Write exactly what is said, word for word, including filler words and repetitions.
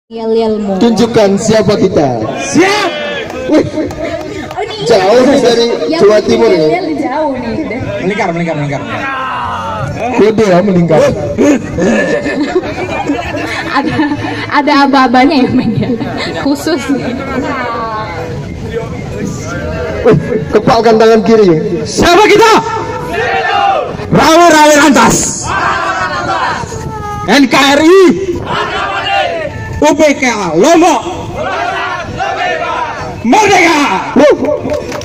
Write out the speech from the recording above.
Yel-yelmu. Tunjukkan siapa kita. Siap. Wih, jauh dari Yang Jawa Timur ya. yel-yel jauh nih. Melingkar, melingkar, melingkar. Kode ya meninggal. ada ada aba-abanya ya men ya. Khusus nih. Wih, kepalkan tangan kiri. Siapa kita? Rawe-rawe lantas. N K R I. U P K Lombok. Merdeka.